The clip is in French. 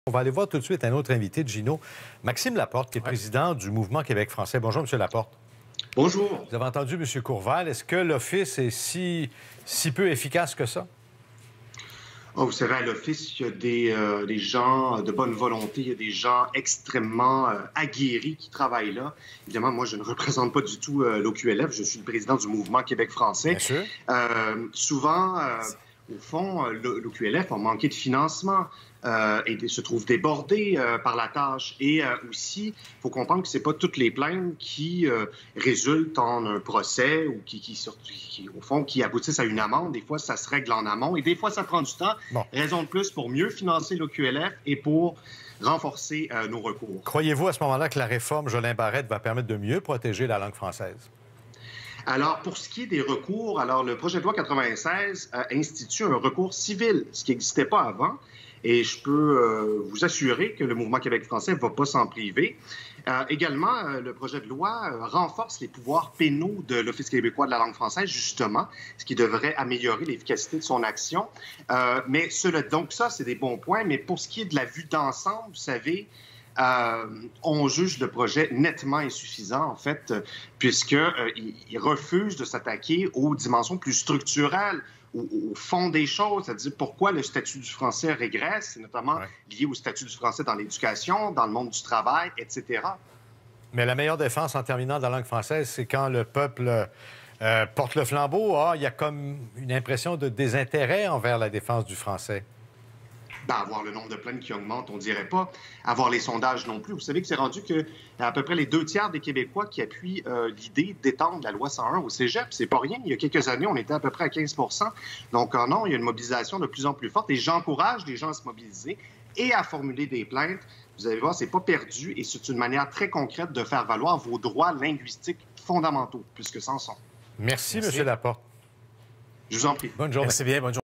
On va aller voir tout de suite un autre invité de Gino, Maxime Laporte, qui est président du Mouvement Québec français. Bonjour, M. Laporte. Bonjour. Vous avez entendu M. Courval. Est-ce que l'Office est si peu efficace que ça? Oh, vous savez, à l'Office, il y a des gens de bonne volonté, il y a des gens extrêmement aguerris qui travaillent là. Évidemment, moi, je ne représente pas du tout l'OQLF, je suis le président du Mouvement Québec français. Bien sûr. Souvent, au fond, l'OQLF a manqué de financement et se trouve débordé par la tâche. Et aussi, il faut comprendre que ce n'est pas toutes les plaintes qui résultent en un procès ou au fond, qui aboutissent à une amende. Des fois, ça se règle en amont et des fois, ça prend du temps. Bon. Raison de plus pour mieux financer l'OQLF et pour renforcer nos recours. Croyez-vous à ce moment-là que la réforme Jolin Barrette va permettre de mieux protéger la langue française? Alors, pour ce qui est des recours, alors le projet de loi 96 institue un recours civil, ce qui n'existait pas avant. Et je peux vous assurer que le Mouvement Québec français ne va pas s'en priver. Également, le projet de loi renforce les pouvoirs pénaux de l'Office québécois de la langue française, justement, ce qui devrait améliorer l'efficacité de son action. Donc ça, c'est des bons points. Mais pour ce qui est de la vue d'ensemble, vous savez, on juge le projet nettement insuffisant, en fait, puisqu'il refuse de s'attaquer aux dimensions plus structurelles, au fond des choses, c'est-à-dire pourquoi le statut du français régresse, notamment lié au statut du français dans l'éducation, dans le monde du travail, etc. Mais la meilleure défense, en terminant dans la langue française, c'est quand le peuple porte le flambeau. Il y a comme une impression de désintérêt envers la défense du français. Avoir le nombre de plaintes qui augmente, on dirait pas. Avoir les sondages non plus. Vous savez que c'est rendu que à peu près les 2 tiers des Québécois qui appuient l'idée d'étendre la loi 101 au cégep. C'est pas rien. Il y a quelques années, on était à peu près à 15 %. Donc non, il y a une mobilisation de plus en plus forte et j'encourage les gens à se mobiliser et à formuler des plaintes. Vous allez voir, c'est pas perdu et c'est une manière très concrète de faire valoir vos droits linguistiques fondamentaux, puisque c'en sont. Merci. M. Laporte. Je vous en prie. Bonne journée. Merci bien. Bonne journée.